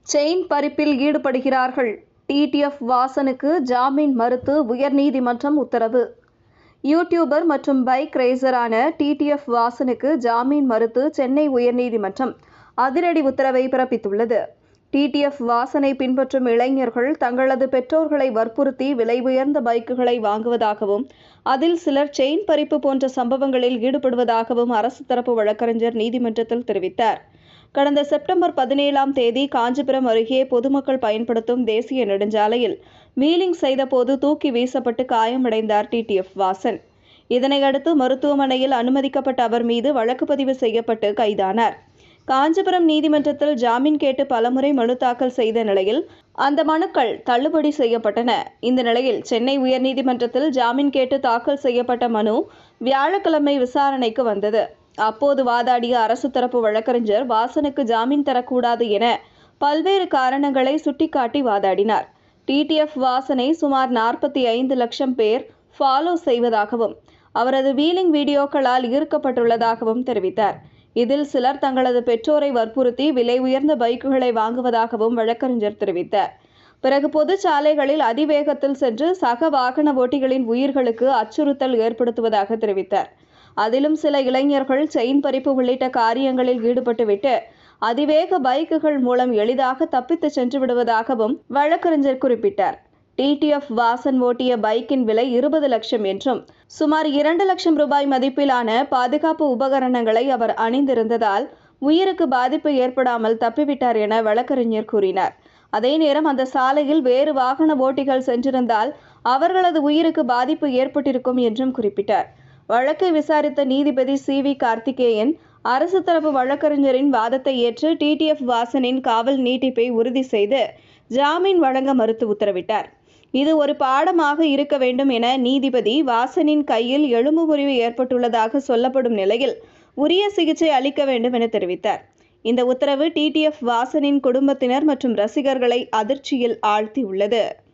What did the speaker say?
Chain பறிப்பில் ஈடுபடுகிறார்கள். TTF வாசனுக்கு ஜாமீன் மறுத்து உயர்நீதிமன்றம் உத்தரவு. யூடியூபர் மற்றும் பைக் ரேசரான டிடிஎஃப் வாசனுக்கு ஜாமீன் மறுத்து சென்னை உயர்நீதிமன்றம் அதிரடி உத்தரவை பிறப்பித்துள்ளது. டிடிஎஃப் வாசனை பின்பற்றும் இளைஞர்கள் தங்களது பெற்றோர்களை வற்புறுத்தி விலை உயர்ந்த பைக்குகளை வாங்குவதாகவும் அதில் சிலர் செயின் பறிப்பு போன்ற சம்பவங்களில் ஈடுபடுவதாகவும் அரசு தரப்பு வழக்கறிஞர் நீதிமன்றத்தில் தெரிவித்தார். கடந்த செப்டம்பர் 17ஆம் தேதி காஞ்சிபுரம் அருகே பொதுமக்கள் பயன்படுத்தும் தேசிய நெடுஞ்சாலையில் வீலிங் செய்தபோது தூக்கி வீசப்பட்டு காயமடைந்தார் டிடிஎஃப் வாசன். இதனையடுத்து மருத்துவமனையில் அனுமதிக்கப்பட்ட அவர் மீது வழக்கு பதிவு செய்யப்பட்டு கைதானார். காஞ்சிபுரம் நீதிமன்றத்தில் ஜாமீன் கேட்டு பலமுறை மனு தாக்கல் செய்த நிலையில் அந்த மனுக்கள் தள்ளுபடி செய்யப்பட்டன. இந்த நிலையில் சென்னை உயர்நீதிமன்றத்தில் ஜாமீன் கேட்டு தாக்கல் செய்யப்பட்ட மனு வியாழக்கிழமை விசாரணைக்கு வந்தது. அப்போது வாதாடிய அரசு தரப்பு வழக்கறிஞர் வாசனுக்கு ஜாமீன் தரக்கூடாது என பல்வேறு காரணங்களை சுட்டிக்காட்டி வாதாடினார். டிடிஎஃப் வாசனை சுமார் 45 லட்சம் பேர் ஃபாலோ செய்வதாகவும் அவரது வீலிங் வீடியோக்களால் ஈர்க்கப்பட்டுள்ளதாகவும் தெரிவித்தார். இதில் சிலர் தங்களது பெற்றோரை வற்புறுத்தி விலை உயர்ந்த பைக்குகளை வாங்குவதாகவும் வழக்கறிஞர் தெரிவித்தார். பிறகு பொது சாலைகளில் அதிவேகத்தில் சென்று சக வாகன ஓட்டிகளின் உயிர்களுக்கு அச்சுறுத்தல் ஏற்படுத்துவதாக தெரிவித்தார். அதிலும் சில இளைஞர்கள் செயின் பறிப்பு உள்ளிட்ட காரியங்களில் ஈடுபட்டுவிட்டு அதிவேக பைக்குகள் மூலம் எளிதாக தப்பித்து சென்று விடுவதாகவும் வழக்கறிஞர் குறிப்பிட்டார். டிடிஎஃப் வாசன் ஓட்டிய பைக்கின் விலை 20 லட்சம் என்றும் சுமார் 2 லட்சம் ரூபாய் மதிப்பிலான பாதுகாப்பு உபகரணங்களை அவர் அணிந்திருந்ததால் உயிருக்கு பாதிப்பு ஏற்படாமல் தப்பிவிட்டார் என வழக்கறிஞர் கூறினார். அதே நேரம் அந்த சாலையில் வேறு வாகன ஓட்டிகள் சென்றிருந்தால் அவர்களது உயிருக்கு பாதிப்பு ஏற்பட்டிருக்கும் என்றும் குறிப்பிட்டார். வழக்கை விசாரித்த நீதிபதி சி.வி. கார்த்திகேயன் அரசு தரப்பு வழக்கறிஞரின் வாதத்தை ஏற்று டிடிஎஃப் வாசனின் காவல் நீட்டிப்பை உறுதி செய்து ஜாமீன் வழங்க மறுத்து உத்தரவிட்டார். இது ஒரு பாடமாக இருக்க வேண்டும் என நீதிபதி வாசனின் கையில் எலும்பு முறிவு ஏற்பட்டுள்ளதாக சொல்லப்படும் நிலையில் உரிய சிகிச்சை அளிக்க வேண்டும் என தெரிவித்தார். இந்த உத்தரவு டிடிஎஃப் வாசனின் குடும்பத்தினர் மற்றும் ரசிகர்களை அதிர்ச்சியில் ஆழ்த்தியுள்ளது.